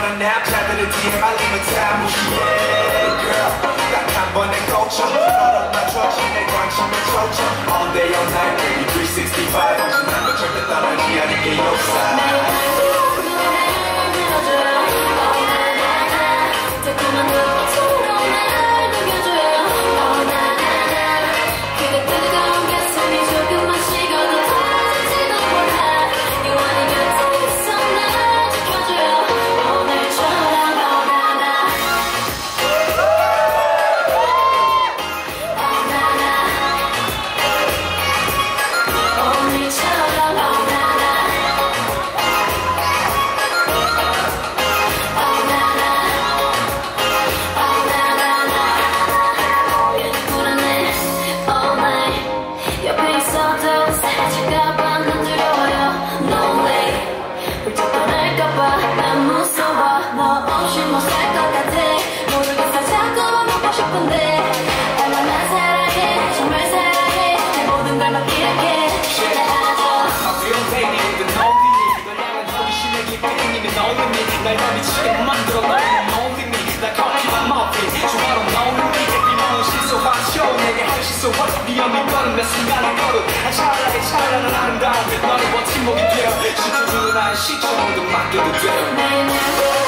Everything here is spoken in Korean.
많은 남자들을 뒤에 말리면 다 무시해 girl 딱 한 번에 꽂혀 너랑 맞춰줘 내 관심을 쫓아 all day all night baby 365 당신한 건 절대 떠나지 않은 게 역사 날 더 미치게 만들어 너는 molding me 날 커피만 머피 조화로 넣는 네 비모는 실소하쇼 내게 할 실소와 위험이 떠는 매 순간의 걸음 차라리 찬란한 아름다움 너의 버팀목이 되어 시켜주는 나의 시점도 맡겨도 돼